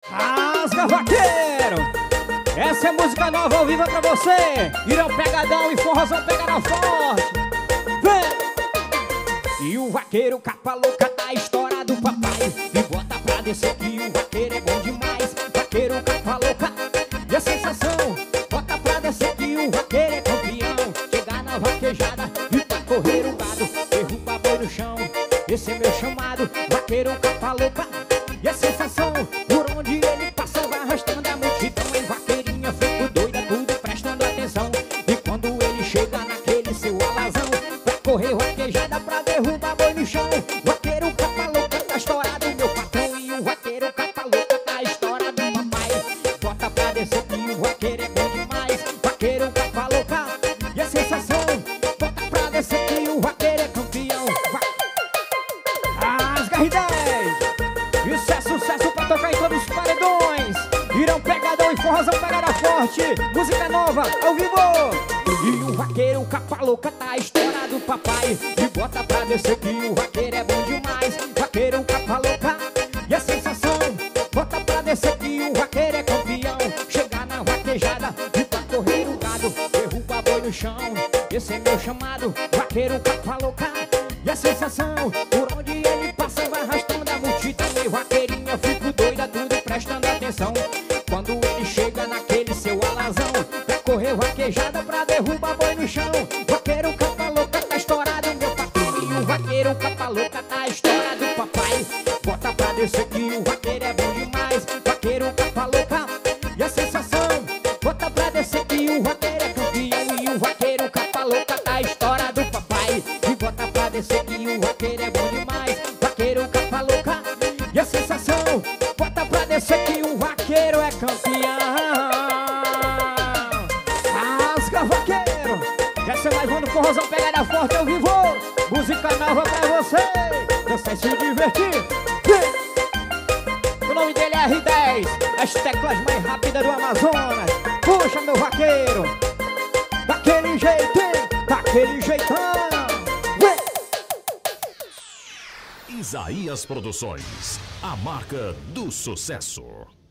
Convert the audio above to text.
Rasga vaqueiro! Essa é música nova ao vivo pra você. Irão pegadão e forrozão pegará forte. Vem! E o vaqueiro capa louca da história do papai. E bota pra descer que o vaqueiro é bom demais. Vaqueiro capa louca e a sensação. Bota pra descer que o vaqueiro é campeão. Chegar na vaquejada e pra correr o gado. Derruba boi no chão, esse é meu chamado. Vaqueiro capa louca e a sensação. Por onde ele passa vai arrastando a multidão. E vaqueirinha fica doida, tudo prestando atenção. E quando ele chega naquele seu alazão, pra correr vaquejada pra derrubar boi no chão. Vaqueiro capa louca da história do meu patrão. E o vaqueiro capa louca da história do papai. Bota pra descer que o vaqueiro é bom demais. Vaqueiro capa louca e a sensação. Bota pra descer que o vaqueiro é campeão. Rasga R10. Isso é sucesso pra tocar em todos os paredões. Irão pegadão e forrozão pegará forte. Música nova, ao vivo. E o vaqueiro capa louca tá a história do papai. E bota pra descer que o vaqueiro é bom demais. Vaqueiro capa louca e a sensação. Bota pra descer que o vaqueiro é campeão. Chegar na vaquejada e pra correr o gado. Derruba boi no chão, esse é meu chamado. Vaqueiro capa louca e a sensação. Por onde ele passa vai arrastando a multidão. E vaqueirinha fico doida, tudo prestando atenção. Quando ele chega naquele seu alazão, pra correr vaquejada pra derrubar boi no chão. Vaqueiro capa louca tá estourado meu patrão. E o vaqueiro capa louca tá a história do papai. Bota pra descer que o vaqueiro é bom demais. Vaqueiro capa louca e a sensação. Bota pra descer que o vaqueiro é campeão. E o vaqueiro capa louca tá a história do papai. E bota pra descer que o vaqueiro é bom demais. Vaqueiro capa louca e a sensação. Bota pra descer que o vaqueiro é campeão. Rasga vaqueiro. Essa é mais uma do forrozão pegada forte ao vivo. Música nova pra você. Dançar e se divertir. O nome dele é R10. As teclas mais rápidas do Amazonas. Puxa meu vaqueiro. Daquele jeito, daquele jeitão. Isaías Produções, a marca do sucesso.